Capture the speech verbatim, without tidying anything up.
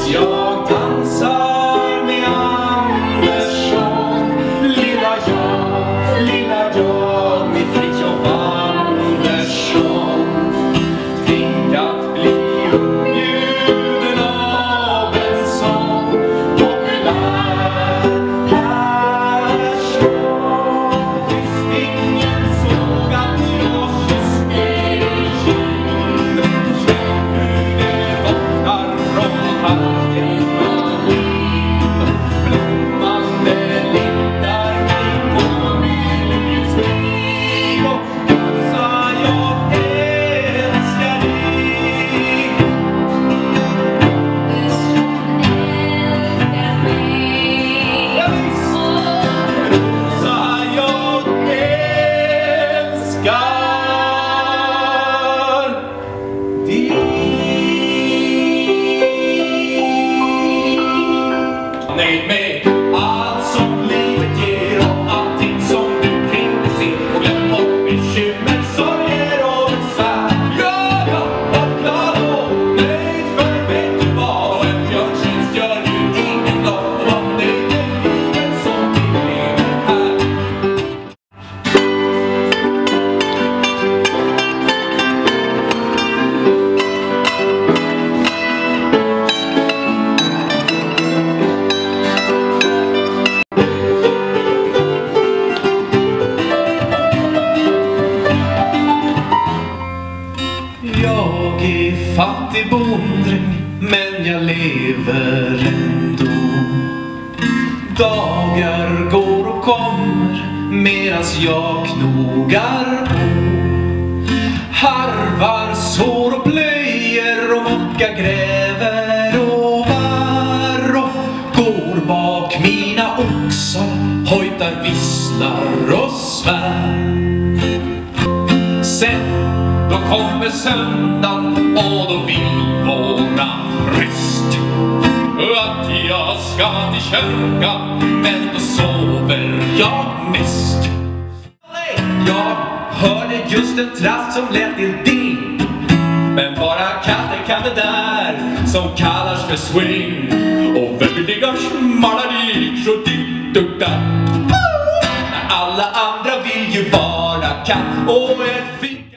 Jag dansar med Andersson, lilla jag, lilla jag med Fritiof Andersson. Tänk att bli uppbjuden av en sån populär person. Visst ingen såg att jag kysste i kind. Känn hur det doftar från halken och liv. Blommande lindar kring månens liv. Och dansa jag älskar dig. Ja visst, rosa jag älskar dig. Nöjd med allt som livet ger och allting som du kring dig ser. Och glöm bort bekymmer, sorger och besvär. Ja, jag var glad och nöjd, för vet du vad? En björntjänst gör ju ingen lag. Var nöjd med livet som vi lever här. Jag är fattig bonddräng, men jag lever ändå. Dagar går och kommer medans jag knogar på. Harvar, sår och plöjer och mocka, gräver och var och går bak mina oxar, hojtar, visslar och svär. Sen då kommer söndagen och då vill våran präst att jag ska till kyrkan, men då sover jag mest. Jag hörde just en trast som lät till ding, men bara katter kan det där som kallas för swing. Och väldiga schmaladik så ditt och datt. Alla andra vill ju vara katt och ett fint